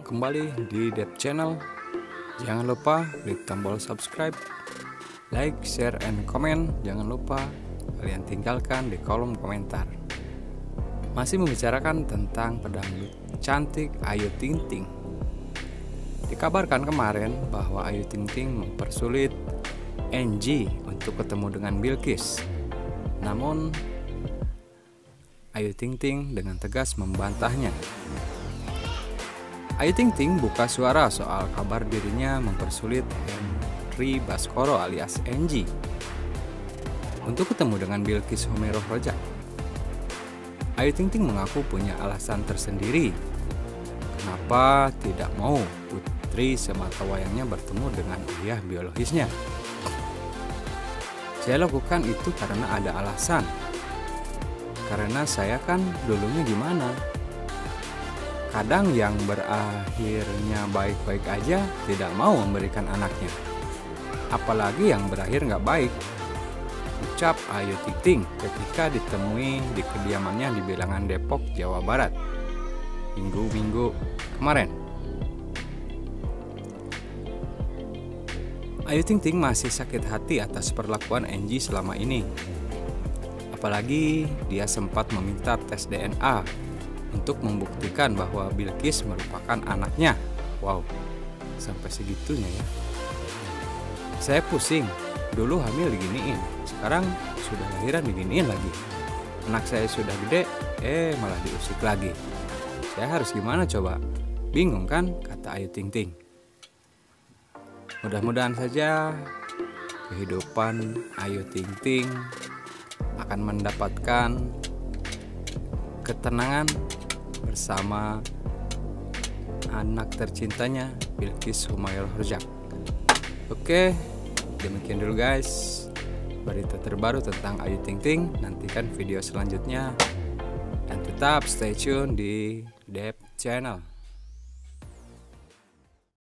kembali di Dep Channel. Jangan lupa klik tombol subscribe, like, share, and comment. Jangan lupa kalian tinggalkan di kolom komentar. Masih membicarakan tentang pedangdut cantik Ayu Ting Ting. Dikabarkan kemarin bahwa Ayu Ting Ting mempersulit Angie untuk ketemu dengan Bilqis. Namun Ayu Ting Ting dengan tegas membantahnya. Ayu Ting Ting buka suara soal kabar dirinya mempersulit Henry Baskoro alias Angie untuk ketemu dengan Bilqis Homeroh Rojak. Ayu Ting Ting mengaku punya alasan tersendiri kenapa tidak mau putri sematawayangnya bertemu dengan ayah biologisnya. Saya lakukan itu karena ada alasan. Karena saya kan dulunya gimana? Kadang yang berakhirnya baik-baik aja tidak mau memberikan anaknya, apalagi yang berakhir nggak baik, ucap Ayu Ting Ting ketika ditemui di kediamannya di Bilangan, Depok, Jawa Barat, minggu kemarin. Ayu Ting Ting masih sakit hati atas perlakuan Angie selama ini, apalagi dia sempat meminta tes DNA untuk membuktikan bahwa Bilqis merupakan anaknya. Wow, sampai segitunya ya. Saya pusing, dulu hamil diginiin, sekarang sudah lahiran diginiin lagi. Anak saya sudah gede, malah diusik lagi. Saya harus gimana coba? Bingung kan, kata Ayu Ting Ting. Mudah-mudahan saja kehidupan Ayu Ting Ting akan mendapatkan ketenangan bersama anak tercintanya Bilqis Homeroh Rojak. Oke, demikian dulu guys berita terbaru tentang Ayu Ting Ting. Nantikan video selanjutnya dan tetap stay tune di Dep Channel.